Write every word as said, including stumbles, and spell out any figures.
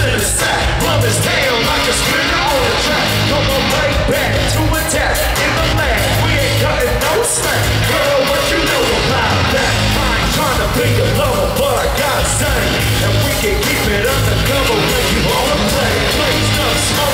in the sack, rub his tail like a spinner on the track. Come on right back to attack in the land. We ain't cutting no slack. Girl, what you know about that? I ain't trying to be your lover, but I gotta say, and we can keep it undercover when you wanna play. Play stuff smart.